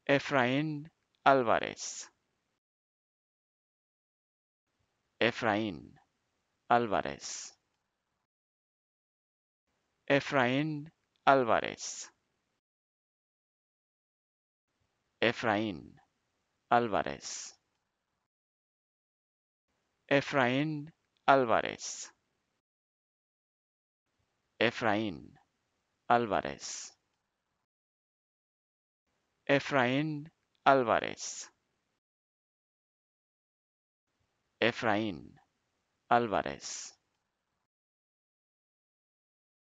Efrain Alvarez. Efrain Alvarez. Efrain Alvarez. Efrain Alvarez. Efrain Alvarez. Efrain Alvarez. Efrain Alvarez. Efrain Alvarez.